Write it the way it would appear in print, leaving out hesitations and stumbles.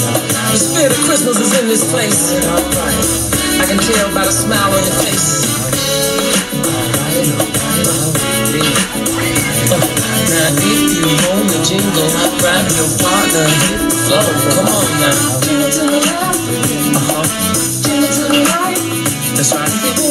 The spirit of Christmas is in this place. I can tell by the smile on your face. Now if you want the jingle, grab your partner, hit the floor. Come on now. Jingle to the left, jingle to the right. That's right.